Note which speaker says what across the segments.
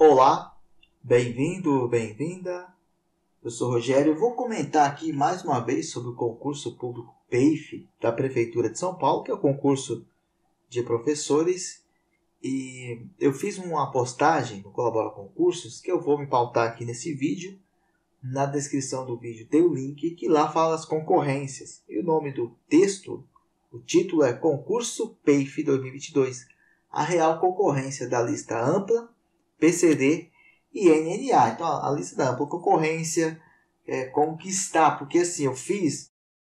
Speaker 1: Olá, bem-vindo, bem-vinda. Eu sou Rogério. Eu vou comentar aqui mais uma vez sobre o concurso público PEIF da Prefeitura de São Paulo, que é o concurso de professores. E eu fiz uma postagem no Colabora Concursos que eu vou me pautar aqui nesse vídeo. Na descrição do vídeo tem o link que lá fala as concorrências. E o nome do texto, o título é Concurso PEIF 2022. A real concorrência da lista ampla, PCD e NNA. Então, a lista da ampla concorrência, como que está, porque assim, eu fiz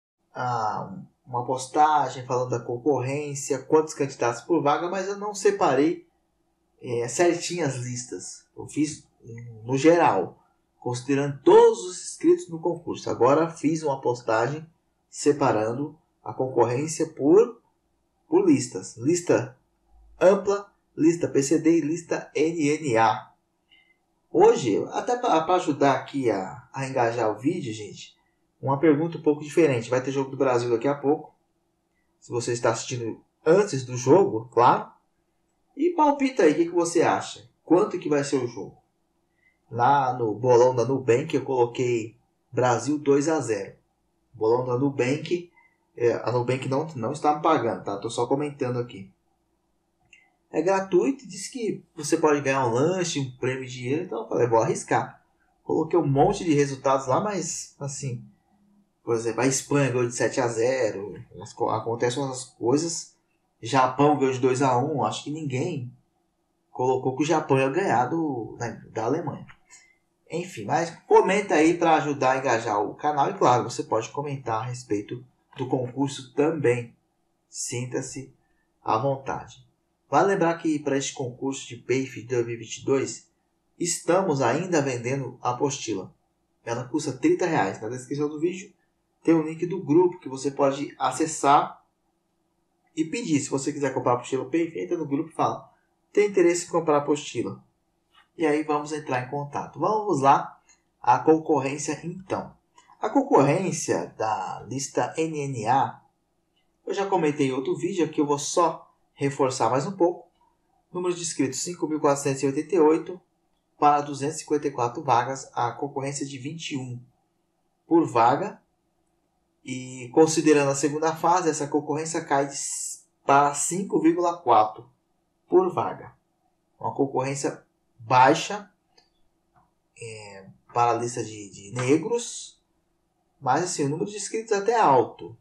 Speaker 1: uma postagem falando da concorrência, quantos candidatos por vaga, mas eu não separei certinho as listas. Eu fiz no geral, considerando todos os inscritos no concurso. Agora fiz uma postagem separando a concorrência por listas. Lista ampla, lista PCD e lista NNA. Hoje, até para ajudar aqui a engajar o vídeo, gente, uma pergunta um pouco diferente. Vai ter jogo do Brasil daqui a pouco. Se você está assistindo antes do jogo, claro. E palpita aí, o que você acha? Quanto que vai ser o jogo? Lá no bolão da Nubank eu coloquei Brasil 2-0. Bolão da Nubank, a Nubank não está me pagando, tá? Estou só comentando aqui. É gratuito, diz que você pode ganhar um lanche, um prêmio de dinheiro, então eu falei, vou arriscar. Coloquei um monte de resultados lá, mas assim, por exemplo, a Espanha ganhou de 7-0, acontecem umas coisas, Japão ganhou de 2-1, acho que ninguém colocou que o Japão ia ganhar da Alemanha. Enfim, mas comenta aí para ajudar a engajar o canal e claro, você pode comentar a respeito do concurso também, sinta-se à vontade. Vale lembrar que para este concurso de PEIF 2022, estamos ainda vendendo a apostila. Ela custa R$30. Na descrição do vídeo tem o link do grupo que você pode acessar e pedir. Se você quiser comprar a apostila PEIF, entra no grupo e fala: tem interesse em comprar a apostila? E aí vamos entrar em contato. Vamos lá, a concorrência então. A concorrência da lista NNA, eu já comentei em outro vídeo, aqui eu vou só reforçar mais um pouco. Número de inscritos 5.488 para 254 vagas. A concorrência de 21 por vaga. E considerando a segunda fase, essa concorrência cai para 5,4 por vaga. Uma concorrência baixa para a lista de negros. Mas assim, o número de inscritos até é alto.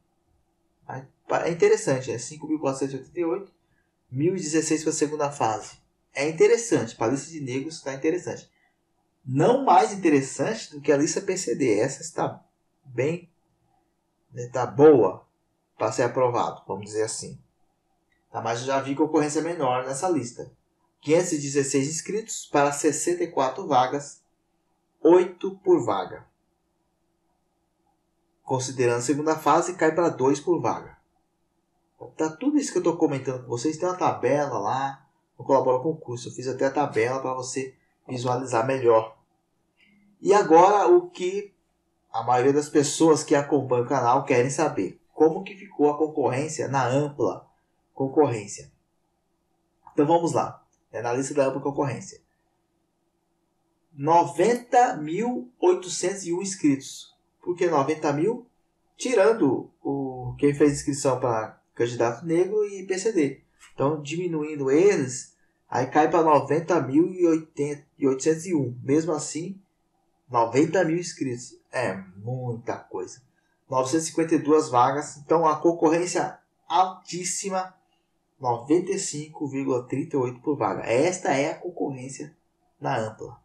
Speaker 1: É interessante, 5.488. 1.016 para a segunda fase. É interessante. Para a lista de negros está interessante. Não mais interessante do que a lista PCD. Essa está bem... Está boa para ser aprovado, vamos dizer assim. Tá, mas eu já vi concorrência menor nessa lista. 516 inscritos para 64 vagas. 8 por vaga. Considerando a segunda fase, cai para 2 por vaga. Tá, tudo isso que eu estou comentando com vocês, tem uma tabela lá no Colabora Concurso. Eu fiz até a tabela para você visualizar melhor. E agora o que a maioria das pessoas que acompanham o canal querem saber. Como que ficou a concorrência na ampla concorrência. Então vamos lá. Na lista da ampla concorrência. 90.801 inscritos. Por que 90 mil? Tirando quem fez inscrição para candidato negro e PCD. Então, diminuindo eles, aí cai para 90.801. Mesmo assim, 90 mil inscritos. É muita coisa. 952 vagas. Então, a concorrência altíssima, 95,38 por vaga. Esta é a concorrência na ampla.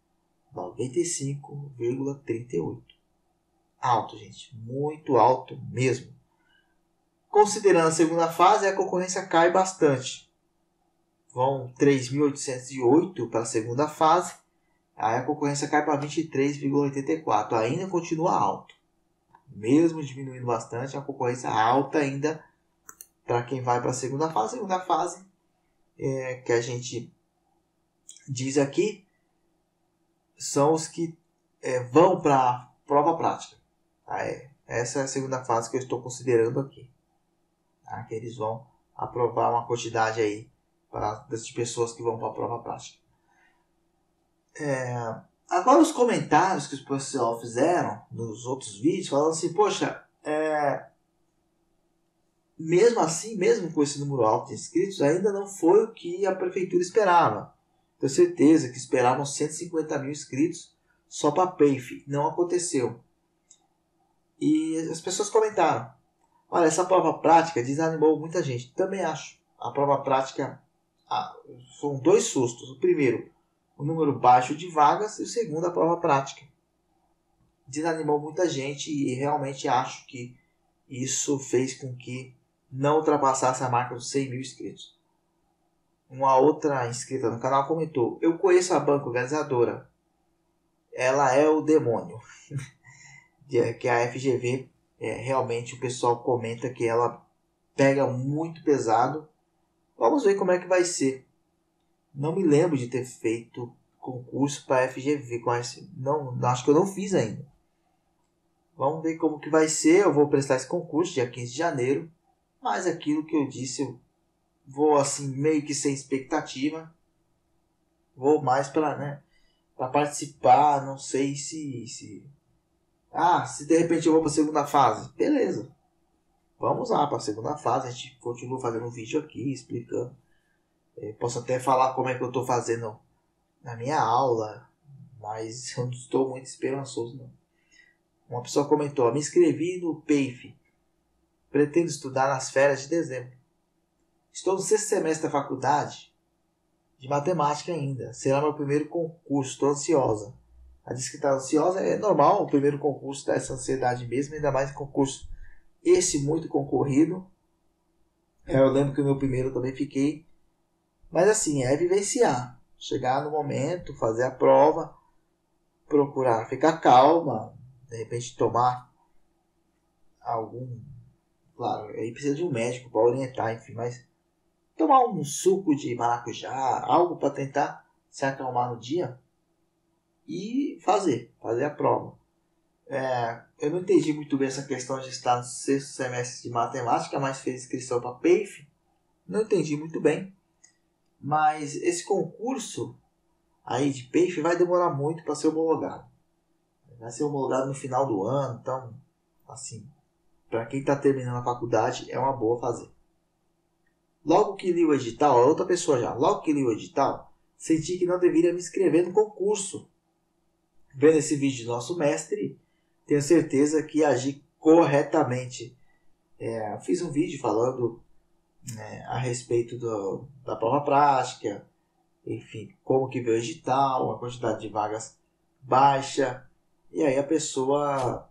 Speaker 1: 95,38. Alto, gente. Muito alto mesmo. Considerando a segunda fase, a concorrência cai bastante. Vão 3.808 para a segunda fase. Aí a concorrência cai para 23,84. Ainda continua alto. Mesmo diminuindo bastante, a concorrência alta ainda para quem vai para a segunda fase. A segunda fase que a gente diz aqui são os que vão para a prova prática. Essa é a segunda fase que eu estou considerando aqui. Que eles vão aprovar uma quantidade aí de pessoas que vão para a prova prática. Agora os comentários que o pessoal fizeram nos outros vídeos, falando assim, poxa, mesmo assim, mesmo com esse número alto de inscritos, ainda não foi o que a prefeitura esperava. Tenho certeza que esperavam 150 mil inscritos só para a PAFE. Não aconteceu. E as pessoas comentaram, olha, essa prova prática desanimou muita gente. Também acho. A prova prática foram 2 sustos. O primeiro, o número baixo de vagas, e o segundo, a prova prática. Desanimou muita gente e realmente acho que isso fez com que não ultrapassasse a marca dos 100 mil inscritos. Uma outra inscrita no canal comentou, eu conheço a banca organizadora, ela é o demônio. Que a FGV, realmente o pessoal comenta que ela pega muito pesado. Vamos ver como é que vai ser. Não me lembro de ter feito concurso para a FGV. Não, acho que eu não fiz ainda. Vamos ver como que vai ser. Eu vou prestar esse concurso dia 15 de janeiro. Mas aquilo que eu disse, eu vou assim meio que sem expectativa. Vou mais para participar. Não sei se de repente eu vou para a segunda fase. Beleza. Vamos lá para a segunda fase. A gente continua fazendo um vídeo aqui explicando. Posso até falar como é que eu estou fazendo na minha aula. Mas eu não estou muito esperançoso, não. Uma pessoa comentou, me inscrevi no PAFE. Pretendo estudar nas férias de dezembro. Estou no 6º semestre da faculdade de matemática ainda. Será meu primeiro concurso. Estou ansiosa. A diz que está ansiosa é normal. O primeiro concurso dá essa ansiedade mesmo. Ainda mais em concurso esse muito concorrido. Eu lembro que o meu primeiro também fiquei. Mas assim, é vivenciar. Chegar no momento, fazer a prova. Procurar ficar calma. De repente tomar algum... Claro, aí precisa de um médico para orientar, enfim, mas tomar um suco de maracujá, algo para tentar se acalmar no dia e fazer a prova. Eu não entendi muito bem essa questão de estar no 6º semestre de matemática, mas fez inscrição para PAFE. Não entendi muito bem, mas esse concurso aí de PAFE vai demorar muito para ser homologado. Vai ser homologado no final do ano, então, assim, para quem está terminando a faculdade, é uma boa fazer. Logo que li o edital, outra pessoa já, logo que li o edital, senti que não deveria me inscrever no concurso. Vendo esse vídeo do nosso mestre, tenho certeza que agi corretamente. Fiz um vídeo falando a respeito da prova prática, enfim, como que veio o edital, a quantidade de vagas baixa, e aí a pessoa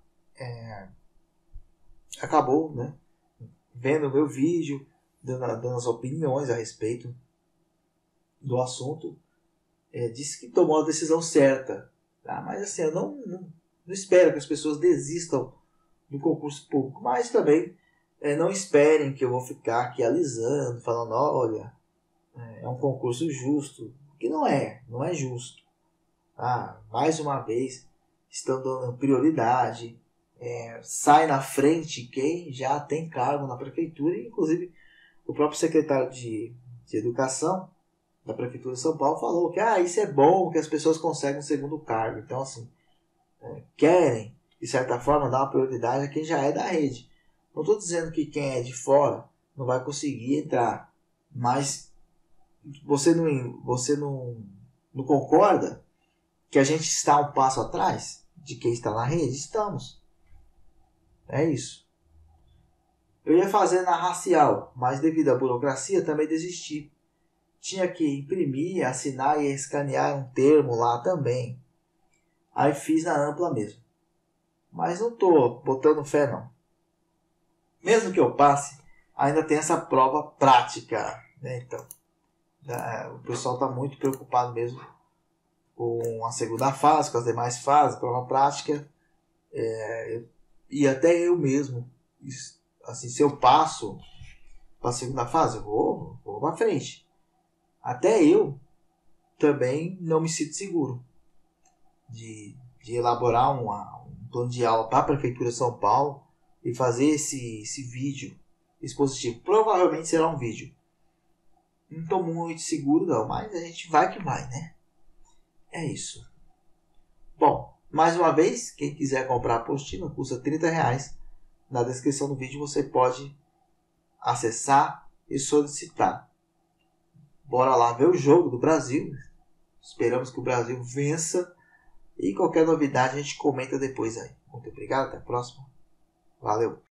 Speaker 1: acabou, vendo o meu vídeo, dando as opiniões a respeito do assunto, disse que tomou a decisão certa. Tá? Mas assim, eu não espero que as pessoas desistam do concurso público, mas também não esperem que eu vou ficar aqui alisando, falando, olha, é um concurso justo, que não é justo. Mais uma vez, estão dando prioridade, sai na frente quem já tem cargo na prefeitura, inclusive o próprio secretário de Educação da Prefeitura de São Paulo falou que isso é bom, que as pessoas conseguem um segundo cargo. Então, assim, querem, de certa forma, dar uma prioridade a quem já é da rede. Não estou dizendo que quem é de fora não vai conseguir entrar, mas você não concorda que a gente está um passo atrás de quem está na rede? Estamos. É isso. Eu ia fazer na racial, mas devido à burocracia também desisti. Tinha que imprimir, assinar e escanear um termo lá também. Aí fiz na ampla mesmo. Mas não estou botando fé não. Mesmo que eu passe, ainda tem essa prova prática. Então, o pessoal está muito preocupado mesmo com a segunda fase, com as demais fases, prova prática. E até eu mesmo, assim, se eu passo para a segunda fase, eu vou para frente. Até eu também não me sinto seguro de elaborar um plano de aula para a Prefeitura de São Paulo e fazer esse vídeo expositivo. Provavelmente será um vídeo. Não estou muito seguro não, mas a gente vai que vai, né? é isso. Bom, mais uma vez, quem quiser comprar a apostila, custa R$30. Na descrição do vídeo você pode acessar e solicitar. Bora lá ver o jogo do Brasil. Esperamos que o Brasil vença. E qualquer novidade a gente comenta depois aí. Muito obrigado, até a próxima. Valeu!